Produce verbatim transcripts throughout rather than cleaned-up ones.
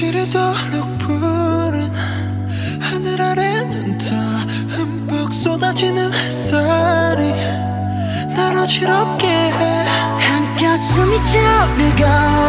시리도록 푸른 하늘 아래는 더 흠뻑 쏟아지는 햇살이 날 어지럽게 해. 한껏 숨이 차오르고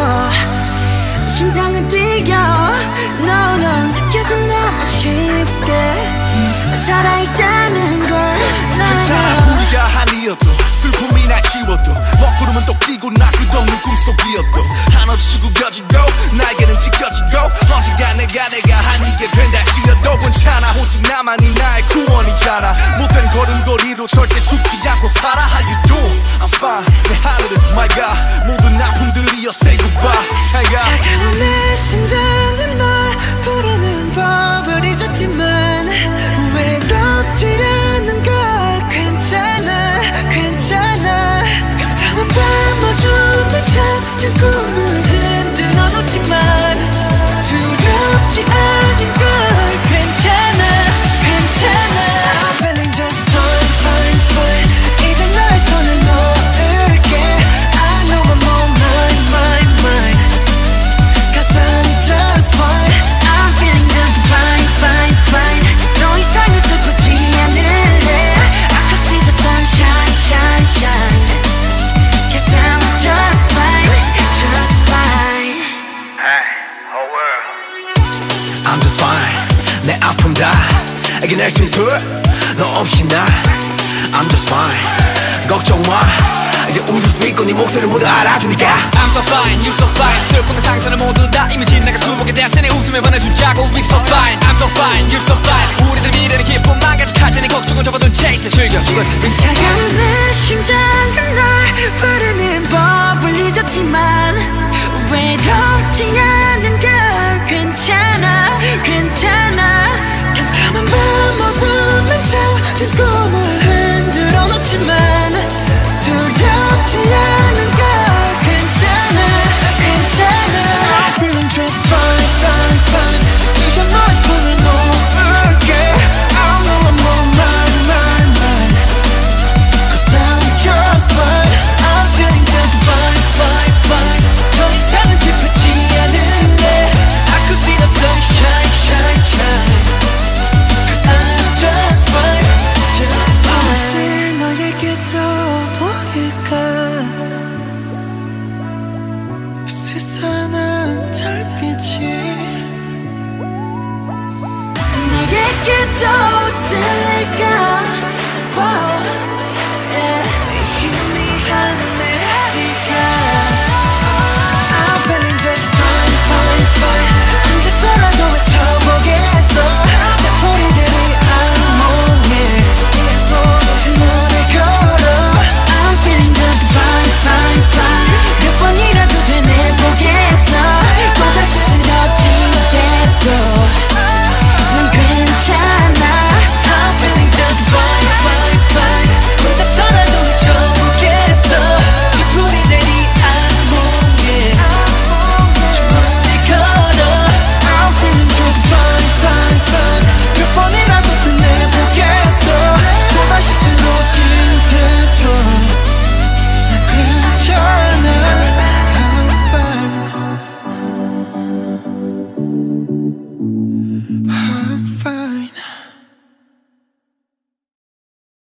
심장은 뛰어. No no 느껴져 너무 쉽게 살아있다는 걸. 괜찮아 우리가 아니어도 슬픔이 날 지워도 먹구름은 또 끼고 나 끝없는 꿈속이어도 한없이 구겨지고 나에게는 지켜지고 언젠가 내가 내가 아니게 된다 지어도 괜찮아. 오직 나만이 나의 구원이잖아. 못된 걸음걸이로 절대 죽지 않고 살아. How you doing? I'm fine. 내 하루를 my god 모든 아픔들이여 say goodbye. 잘가. 차가운 내 심장은 널 부르는 법을 잊었지만 외롭지 않는 걸. 괜찮아 괜찮아. 깜깜한 밤 어둠에 잠든 꿈을 흔들어 놓지만 두렵지 않은 걸. 괜찮아 괜찮아. I'm feeling just fine fine fine. 이제 너의 손을 놓을게. I know I'm on mine mine mine. Cause I'm just fine. I'm feeling just fine fine fine. 더 이상은 슬프지 않을래. I could see the sunshine shine shine. Cause I'm just fine just fine. Hey, whole world. I'm just fine. 내 아픔 다 이겨낼 수 있어. 너 없이 나 I'm just fine. 걱정 마 이제 웃을 수 있고 네 목소리를 모두 알아주니까. I'm so fine, you so fine. 슬픔과 상처는 모두 다 이미 지나가 두목에 대한 내 웃음에 반해주자고. We so fine, I'm so fine, you so fine. 우리들 미래는 기쁨만 가득할 테니 걱정은 접어둔 채 이제 즐겨 수고했어. 차가운 내 심장은 널 부르는 법을 잊었지만 외롭지 않아.